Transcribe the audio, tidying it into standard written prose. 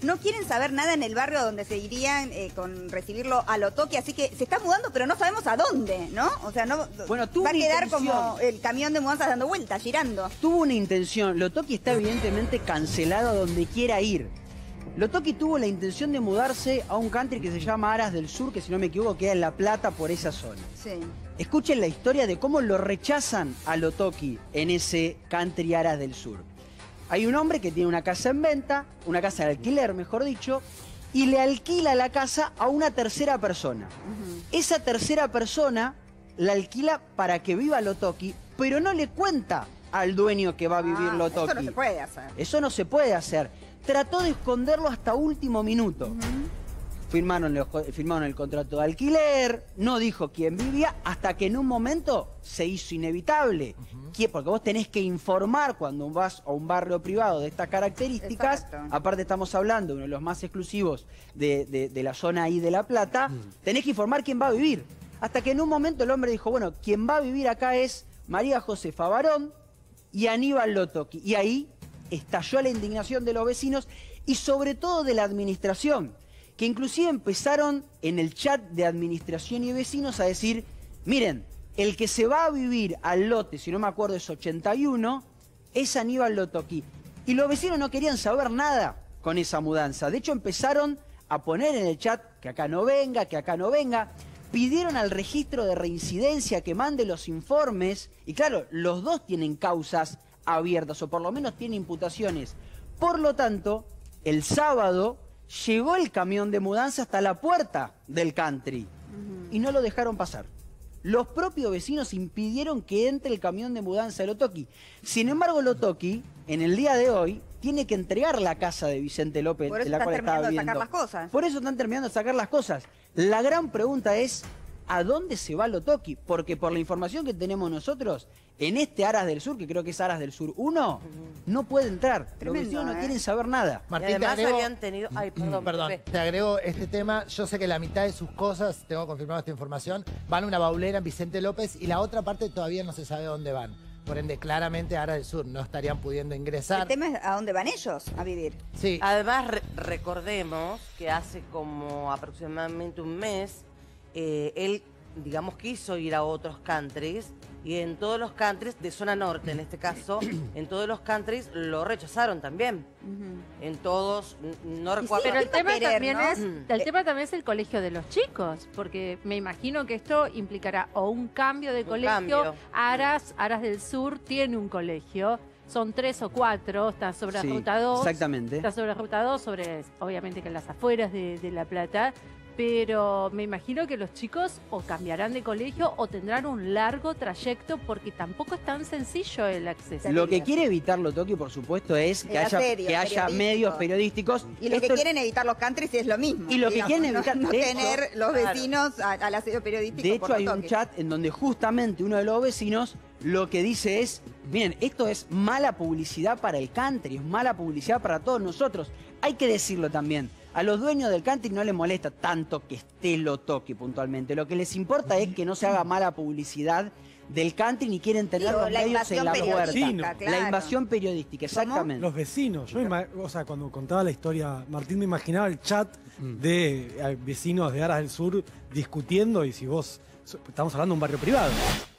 no quieren saber nada en el barrio donde se irían con recibirlo a Lotoki, así que se está mudando, pero no sabemos a dónde, ¿no? O sea, no bueno, va a quedar como el camión de mudanzas dando vueltas, girando. Tuvo una intención. Lotoki está evidentemente cancelado a donde quiera ir. Lotoki tuvo la intención de mudarse a un country que se llama Aras del Sur, que si no me equivoco queda en La Plata por esa zona. Sí. Escuchen la historia de cómo lo rechazan a Lotoki en ese country Aras del Sur. Hay un hombre que tiene una casa en venta, una casa de alquiler, mejor dicho, y le alquila la casa a una tercera persona. Esa tercera persona la alquila para que viva Lotoki, pero no le cuenta al dueño que va a vivir Lotoki. Eso no se puede hacer. Eso no se puede hacer. Trató de esconderlo hasta último minuto. Firmaron el contrato de alquiler, no dijo quién vivía, hasta que en un momento se hizo inevitable. Porque vos tenés que informar cuando vas a un barrio privado de estas características. Exacto. Aparte estamos hablando de uno de los más exclusivos de la zona ahí de La Plata. Tenés que informar quién va a vivir. Hasta que en un momento el hombre dijo, bueno, quien va a vivir acá es María Josefa Barón y Aníbal Lotoki. Y ahí estalló la indignación de los vecinos y sobre todo de la administración, que inclusive empezaron en el chat de administración y vecinos a decir, miren, el que se va a vivir al lote, si no me acuerdo es 81, es Aníbal Lotoki. Y los vecinos no querían saber nada con esa mudanza. De hecho empezaron a poner en el chat que acá no venga, que acá no venga. Pidieron al registro de reincidencia que mande los informes. Y claro, los dos tienen causas abiertas, o por lo menos tienen imputaciones. Por lo tanto, el sábado llegó el camión de mudanza hasta la puerta del country y no lo dejaron pasar. Los propios vecinos impidieron que entre el camión de mudanza de Lotoki. Sin embargo, Lotoki, en el día de hoy, tiene que entregar la casa de Vicente López, Por eso de la cual estaba viviendo. sacar las cosas. Por eso están terminando de sacar las cosas. La gran pregunta es, ¿a dónde se va Lotoki? Porque por la información que tenemos nosotros, en este Aras del Sur, que creo que es Aras del Sur 1, no puede entrar. Tremendo, los vecinos no quieren saber nada. Martín, Y además te agrego, habían tenido... Ay, perdón. te agrego este tema. Yo sé que la mitad de sus cosas, tengo confirmado esta información, van a una baulera en Vicente López y la otra parte todavía no se sabe dónde van. Por ende, claramente Aras del Sur no estarían pudiendo ingresar. El tema es a dónde van ellos a vivir. Sí. Además, recordemos que hace como aproximadamente un mes, él, digamos, quiso ir a otros countries y en todos los countries, de zona norte en este caso, en todos los countries lo rechazaron también. En todos, no recuerdo. Pero el tema también ¿no? es, el tema también es el colegio de los chicos, porque me imagino que esto implicará o un cambio de colegio. Cambio. Aras del Sur tiene un colegio, son 3 o 4, está sobre la ruta 2. Exactamente. Está sobre la ruta 2, obviamente que en las afueras de La Plata. Pero me imagino que los chicos o cambiarán de colegio o tendrán un largo trayecto porque tampoco es tan sencillo el acceso. Lo que quiere evitar Lotoki, por supuesto, es que haya medios periodísticos. Y lo que quieren evitar los countries es lo mismo. Y lo que digamos, quieren evitar... no de tener hecho, los vecinos al asedio periodístico. de hecho, por hay un Lotoki. chat en donde justamente uno de los vecinos lo que dice es, miren, esto es mala publicidad para el country, es mala publicidad para todos nosotros. Hay que decirlo también. A los dueños del country no les molesta tanto que esté Lotoki puntualmente. Lo que les importa es que no se haga mala publicidad del country ni quieren tener los medios en la puerta. Claro. La invasión periodística, exactamente. Los vecinos. O sea, cuando contaba la historia, Martín, me imaginaba el chat de vecinos de Aras del Sur discutiendo y si vos... Estamos hablando de un barrio privado.